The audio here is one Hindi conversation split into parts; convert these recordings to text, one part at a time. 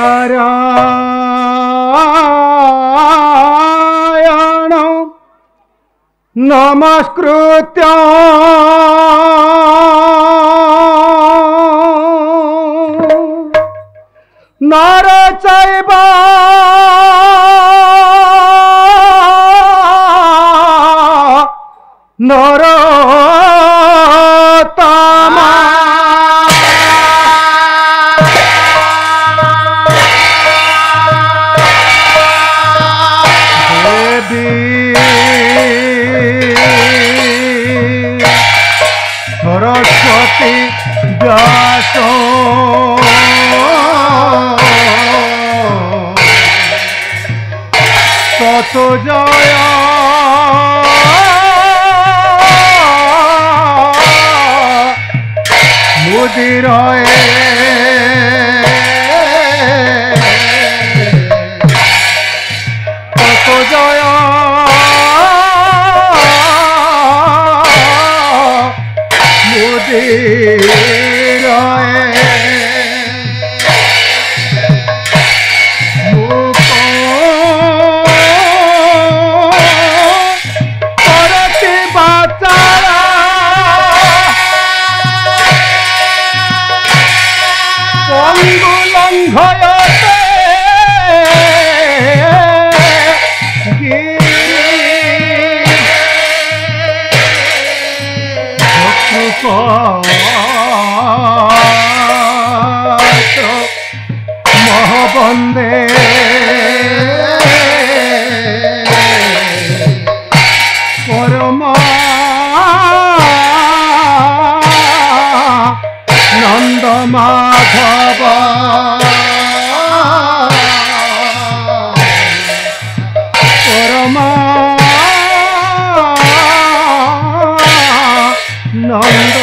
नारायण नमस्कृत्य नर चैव नरोत्तमा सरस्वती व्यास तत जय मुदिर तत जय महबंदे परमानंद माधव परमानंद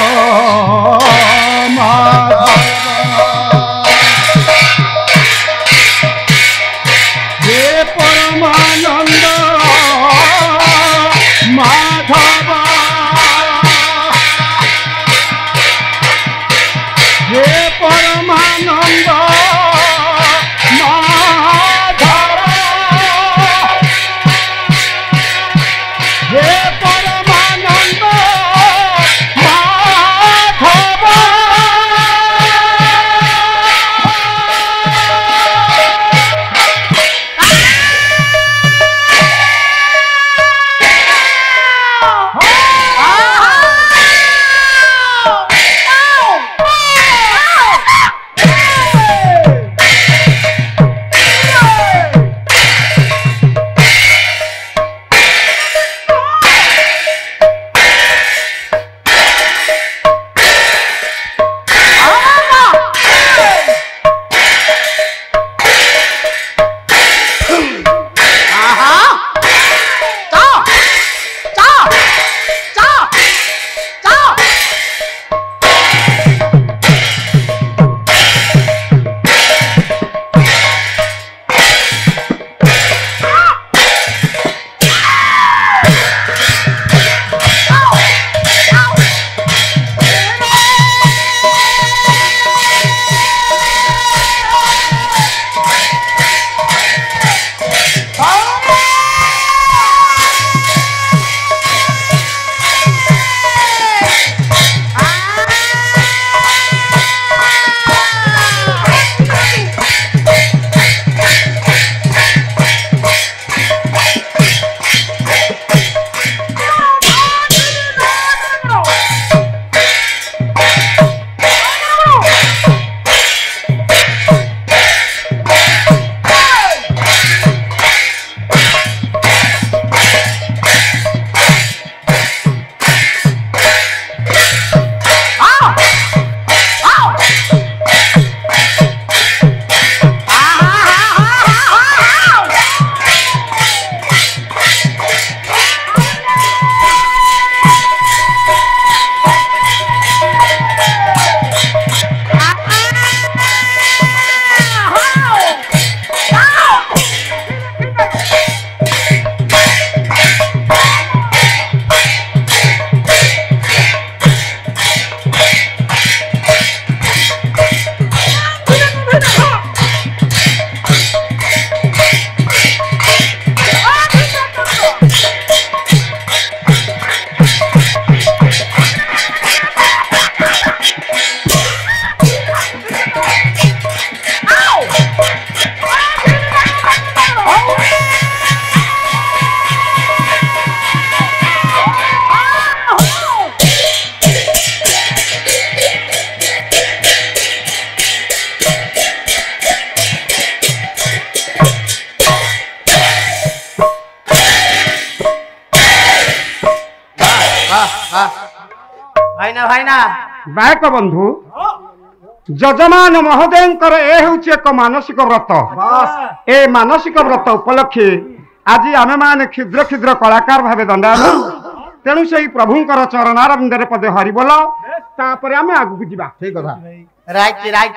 भाईना भाईना गायक बंधु जजमान महोदयंकर ए हेउछि एक मानसिक व्रत ए मानसिक व्रत उपलक्षे आज आमे माने क्षुद्र क्षुद्र कलाकार भावे दंडान तेणु से प्रभुंकर चरणारविंदरे पदे हरि बोल तापर आमे आगु जिबा ठीक कथा राइट राइट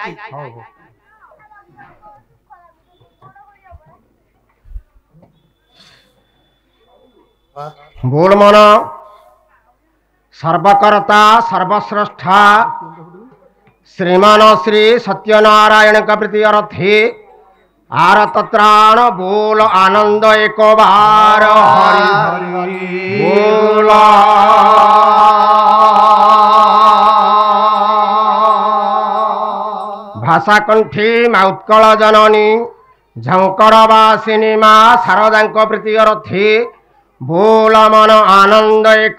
बोल मन सर्वकर्ता सर्वश्रेष्ठा श्रीमान श्री सत्यनारायण का प्रति अर्थे आरतत्राण बोल आनंद एक बार हरि हरि बोल भाषा कंठी मा उत्कल जननी झंकर वासिनी मा शारदा प्रति अर्थे बोल मन आनंद एक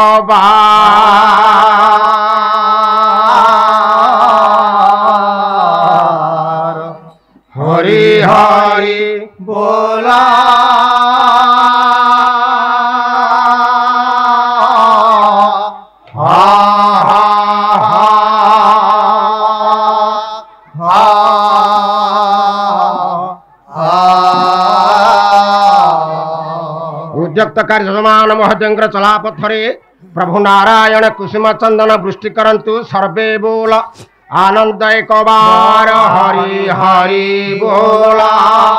बार हरि हरि बोला उद्यक्त कार्यमान महोदय चलापथरे प्रभु नारायण कुसुम चंदन वृष्टि करंतु सर्वे बोल आनंद एक बार हरि हरि बोला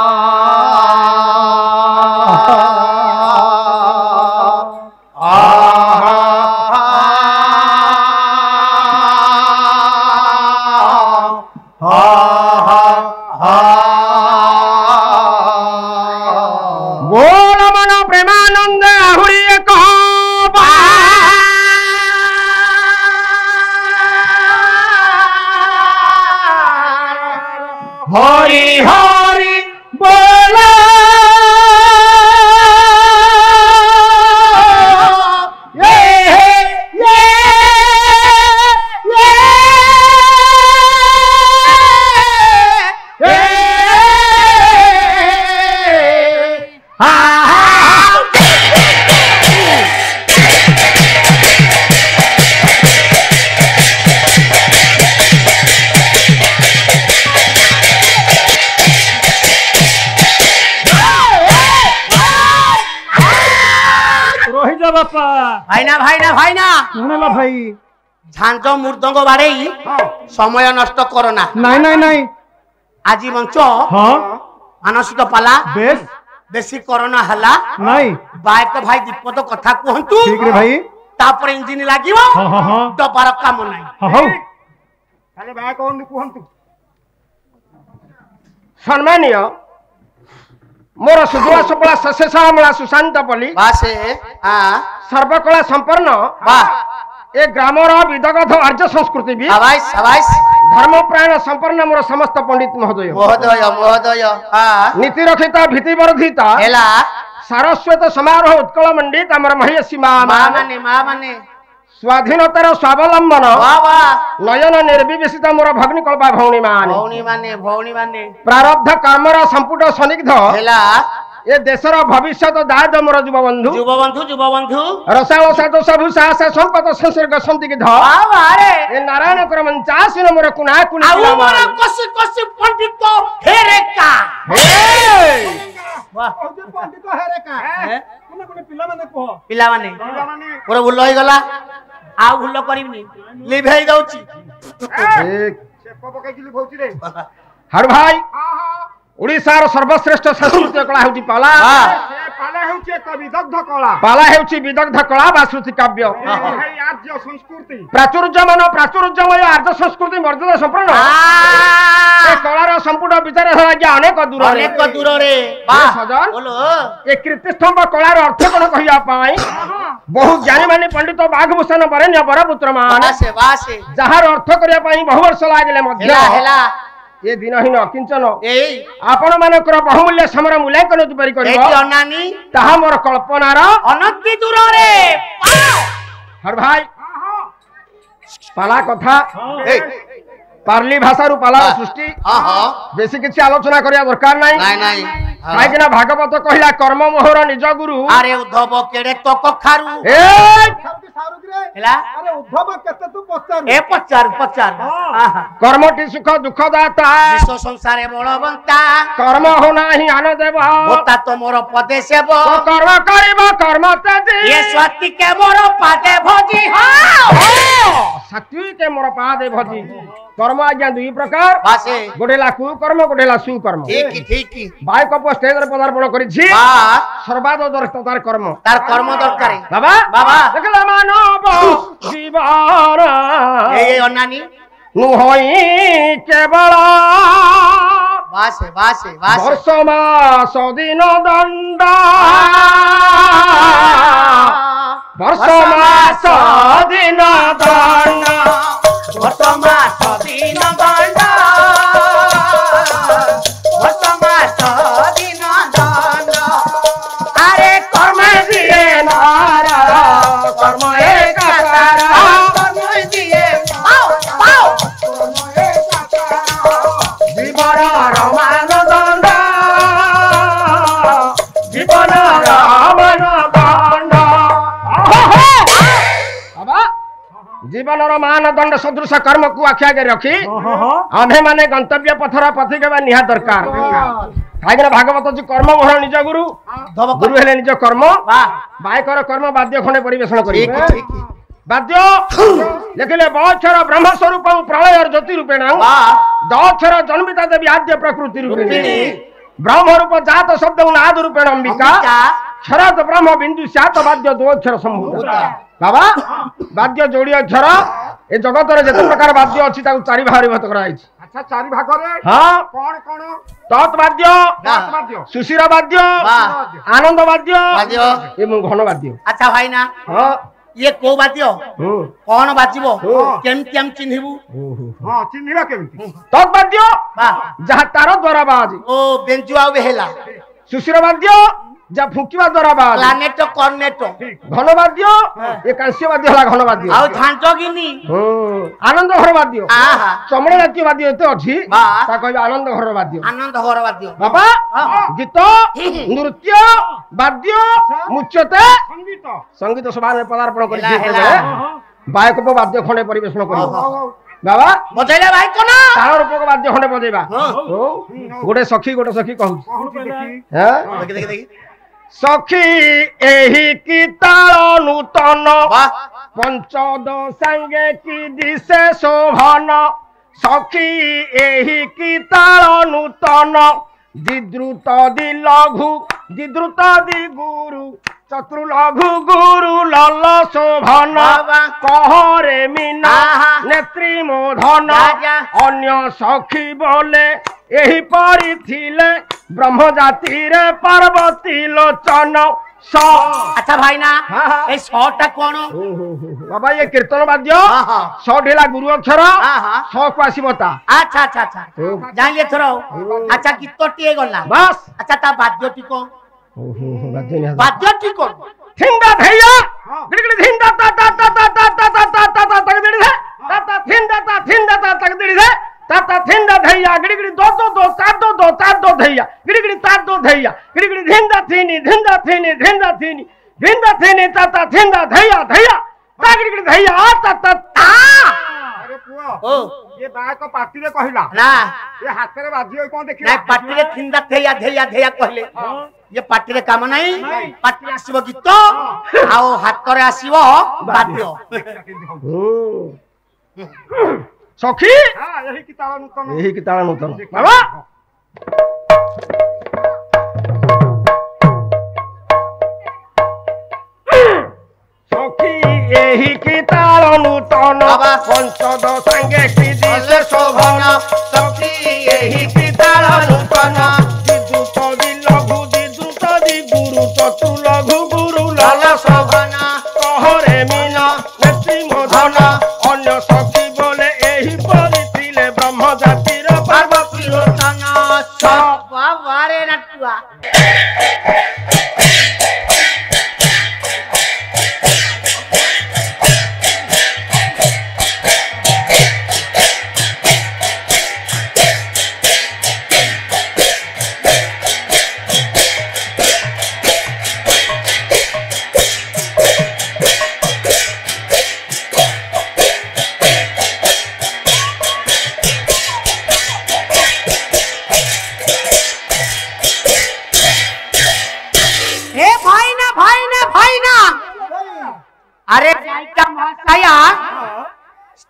हरि हरि बोला भाईना भाईना भाईना सुनला भाई झांझ मृदंग बाड़े समय नष्ट करना नहीं नहीं नहीं आज मंच हाँ मानसिक पाला बेस बेसी कोरोना हला नहीं बाइक भाई दीपद कथा कहतु ठीक रे भाई तापर इंजिन लागिवो हाँ हाँ हाँ डबार काम नहीं हाँ खाली बाइक ओन कहंतु सम्मानीय मोर सुजुआ सुकला सस्यशामला सुशांत पल्ली बासे हां सर्वकला संपन्न वाह ए ग्रामर विदगध आर्य संस्कृति भी शाबाश शाबाश धर्मप्राण संपन्न मोर समस्त पंडित महोदय महोदय महोदय हां नीति रक्षिता भीति वर्धिता हेला सारस्वत समारोह उत्कल मंडित अमर महिषी मां माने स्वाधीनतार स्वावलंबन वाह वाह नयन निर्विवेशित मोर भग्नि कल्पा भौणी भौणी प्रारब्ध कर्मर संपुट सन्निग्ध हेला ए देशर भविष्यत दायद मोर जुव बंधु रसाल साधु सबु साहस संपत संसर्ग संदिग्ध वाह वाह रे ए नारायण क्रमंचासीन मोर कुना कुना आउ मोर कसी कसी पंडित हेरे का वाह पंडित हेरे का कोने कोने पिला माने मोर भूल होई गला आउ भूल करिवनी लिभ हेई जाउची सेप पकाइली भौची रे हर भाई ओडिशार सर्वश्रेष्ठ संस्कृति कला हेउची पाला पाला हेउची एक विदग्ध कला पाला हेउची विदग्ध कला वा श्रुति काव्य आर्य संस्कृति प्राचुर्यमय आर्य संस्कृति मर्यादा संपन्न ए कलार संपूर्ण विचार लागे अनेक दूर रे वाह सजन बोलो ए कीर्तिस्तंभ कलार अर्थ कोन कहिया पाई बहु ज्ञानी माने पंडित बाघभूषण बरेण्य बरपुत्र मान वासे जहार अर्थ करिया पाई बहु वर्ष लागले मध्य हेला ये दिनहीन किंचन एई आपण मानकर बहुमूल्य समर मूल्यांकन उपरि एटी करिवो अनानी ताहा मोर कल्पनार अनति दूर रे हर भाई पाला कथा पार्ली भाषा रु पाला सृष्टि हां हां बेसी किछि आलोचना करिया दरकार नाही नहीं काहे ना भागवत कहिला कर्म मोहर निज गुरु अरे उद्धव केड़े तो कखारू ए हेला अरे उद्धव केते तू पचार ए पचार कर्मटी सुख दुख दाता विश्व संसारे बलवंता कर्म हो नाही आन देव होता तो मोर पदे सेव कर्म करिब कर्म त्याजी ये स्वाति के मोर पादे भोजी हां शक्ति के मोर पादे भजी कर्म आज्ञा दुई प्रकार बासे गोटेला कुकर्म गोटेला सुकर्म ठीक बाय कप स्टेज रे पदार्पण करिछि बा सर्वाद दर्शित तार कर्म तार कर्म दरकार बाबा बाबा देखला मानव जीवन ए अन्नानी नुहई केवल बासे वर्ष मास दिन दंड वर्ष मास दिन दंड वर्ष मास दिन दंड वर्ष मास दिन दंड अरे कर्म दिए नारा कर्म एक तारा कर्म दिए पाओ जीवन रमान दंड जीवन रमान दंड बाबा जीवन मानदंड सदृश कर्म को आखि आगे रखी आम्भे माने गंतव्य पथर पथिक निहा दरकार कहीं भागवत जो कर्म मोहर निज गुरु गुरु हेले निज कर्म बायकर कर्म वाद्य खंडे परिवेशन कर वाद्य लिखिले बक्षर ब्रह्म स्वरूप प्रलय ज्योति रूपेण दक्षर जन्मिता देवी आद्य प्रकृति रूपेण ब्रह्म रूप जात शब्द नाद रूपेण अंबिका क्षरत ब्रह्म बिंदु सात वाद्य दो अक्षर संभूत बाबा वाद्य जोड़ी अक्षर ए जगत रे जते प्रकार वाद्य अछि ताकु चारि भाग विभक्त करा आइछि अच्छा चारि भाग रे हां कौन तत् वाद्य सुशिर वाद्य आनंद वाद्य एवं घन वाद्य अच्छा भाई ना हां ये को वाद्य कौन बाजिबो केमति हम चिन्हिबु हां चिन्हिबा केमति तत् वाद्य वाह जहा तार द्वारा बाज ओ बेंजु आउ बेहेला सुशिर वाद्य जा फुकिवा द्वारा बाज प्लानेट कॉर्नेट घन वाद्य ये कांस्य वाद्य हला घन वाद्य आउ झांटो गिनी आनंद घर वाद्य आहा चमड़ा जातीय वाद्य एते अछि वाह ता कहबे आनंद घर वाद्य आनंद घर वाद्य बाबा गीत नृत्य वाद्य मुच्यते संगीत सभा में पदार्पण करि बायक वाद्य खंडे परिवेशन करि बाबा बजाइले भाई कोन तार रूपक वाद्य खंडे बजेबा गोटे सखी कहू हैं देखि सखी एही की ताल नूतन वाह पंचद संगे की दिशे शोभन सखी एही की ताल नूतन दिद्रुत दि लघु दिद्रुत दि गुरु चतुर लघु गुरु लल शोभन कहरे मीना नेत्री मोधन अन्य सखी बोले एही परी थिले ब्रह्म जाति रे पार्वती लोचन अच्छा भाई ना ए शॉटा कोन बाबा ये कीर्तन वाद्य सौ ढेला गुरु अक्षर सौ को आसीबता अच्छा जानिए थरो अच्छा कितोटी गला बस अच्छा ता वाद्य टिको वाद्य टिको थिंदा भैया गिड़गिड़ थिंदा ता ता ता ता ता ता ता ता ता ता तक दिड़ी है ता ता थिंदा ता तक दिड़ी है ता ता थिंदा भैया गिड़गिड़ दो ता दो धैया गिड़गिड़ ता दो धैया गिड़गिड़ थिंदा थीनी ता ता थिंदा धैया ता गिड़गिड़ धैया ता ता अरे पुआ ओ ये बाय को पार्टी रे कहिला ना ये हाथ रे बाजी कोन देखि नहीं पार्टी रे थिंदा धैया कहले ये पार्टी रे काम नहीं पार्टी आसीबो गीत आओ हाथ रे आसीबो वाद्य सखी हां यही की ताल नूतन बाबा सखी एही की ताल नूतन पंचद संगे की दिशे शोभन सखी एही की ताल नूतन दिद्रुत दि लघु दिद्रुत दि गुरु चतुर लघु गुरु लल शोभन कहरे मीना नेत्री मोधन अन्य सखी बोले एही परी थिले ब्रह्म जातिर पार्वती लोचन सब वारे नटुआ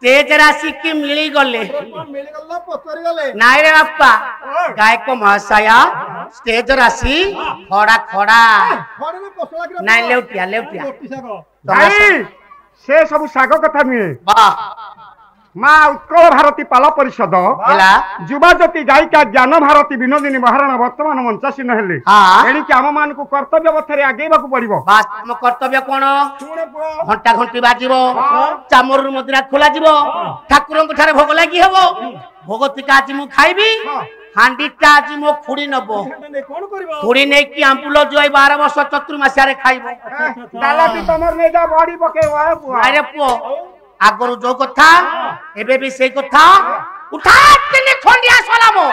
स्टेज राशि की मिली गले मिलगल पचारि गले नाई रे बापा गायक महाशय स्टेज राशि खड़ा खड़ा खड़े में पसला के नाई लेउटिया लेउटिया रोटी साग भाई से सब साग कथा नुहे वाह माँ उत्कल भारती पाल परिषद हेला युवा ज्योति गायिका ज्ञान भारती विनोदिनी महाराणा वर्तमान मंचासीन हेले हाँ एणिकी आम मान कर्तव्य पथरे आगेबाकू पड़िबो बास हम कर्तव्य कोन शुणे पुओ घंटा घंटी बाजिबो चामर मदिरा खोला जिवो ठाकुरଙ୍କ ठारे भोग लागि हेबो भोगतिका आज मु खाइबी हांडीटा आज मो खुड़ी नबो ने कोन करबो खुड़ी नै कि आंपुल जोई 12 वर्ष चतुर्मास्या रे खाइबो डालाटी तमर ने जा बॉडी पकेवा अरे पुओ आगरु जो कथा एबे भी सेई कथा उठा केने खंडिया सलामो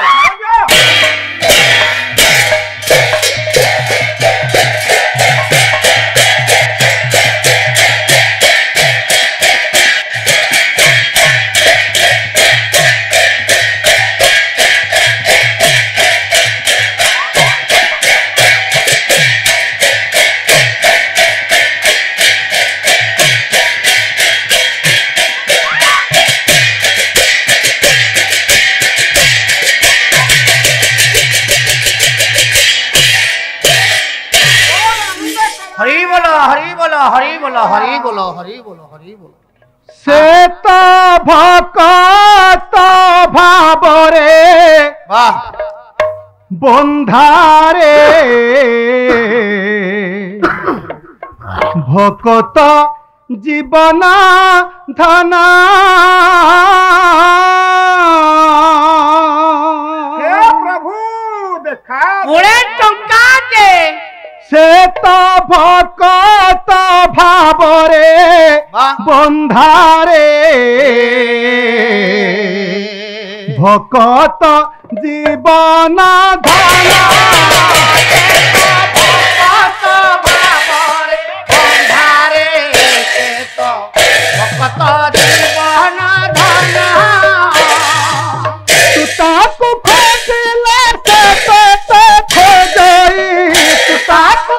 हरि बोलो हरि बोलो हरि बोलो हरि बोलो हरि बोलो हरि बोलो से तो भकत भावरे वाह बंधारे भकत जीवन धन हे प्रभु देखा पुणे टंका दे से तो भकत भावरे वाह बंधारे भकत जीवन धन तू ताकू खोजिले से तो खोजई तू ताकू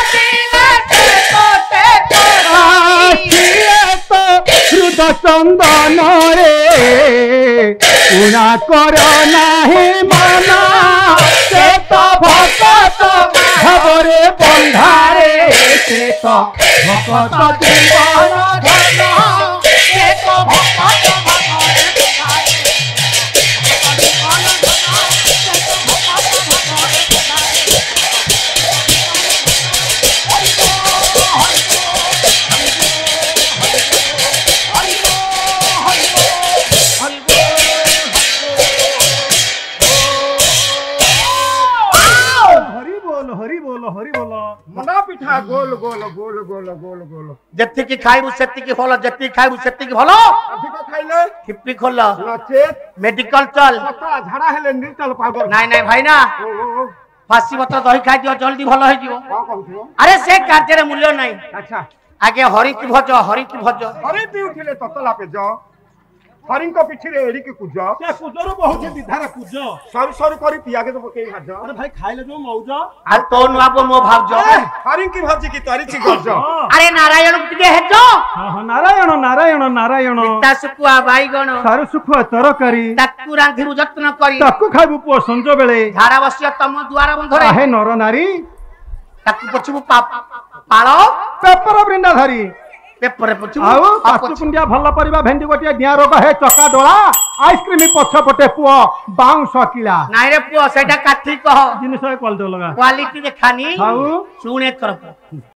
हृदय चंदन रे उना कर नाही मना से तो भकत भावरे बंधारे से तो भकत जीवन धन से तो भकत मना पिठा गोल गोल गोल गोल गोल गोल जत्ती की खाइबु सेत्ती की फल जत्ती खाइबु सेत्ती की फल अधिक खाइले ठिप्पी खोल नचेत मेडिकल चल पता झाड़ा हेले निर्तल पाउडर नाई नाई भाई ना फांसी पत्र दही खाई दियो जल्दी भल हो जिवो का कहथियो अरे से कार्य मूल्य नहीं अच्छा आगे हरि की भज हरि की भज हरि पी उठिले ततला पे जा हरिंग को पिठी रे एड़ी की कुज से कुजरो बहुत विधारा कुज सर सर करी पिया के तो पके भाज अरे भाई खाइले जो मौज आ तो नुआबो मो भावज हरिंग की भाजी की तरी छि गज अरे नारायण के हेजो हां नारायण नारायण नारायण पिता सुकुआ बाईगण सारू सुखुआ तरकारी ताकू रांधिरु जत्न करी ताकू खाइबु पुओ संजो बेले झाड़ा बसिया तम द्वार बंधरे आहे नर नारी ताकू पछबु पालो पेपर बृंदाधारी पेपर पछबु आउ पाचु कुंडिया भल्ला परिबा भेंडी गोटिया डिया रोग हे चका डोळा आइसक्रीम पछ पटे पुओ बाउंस किला नाई रे पुओ सेटा काठी कह जिनिस क्वालिटी लगा क्वालिटी देखानी आउ सुने तरफ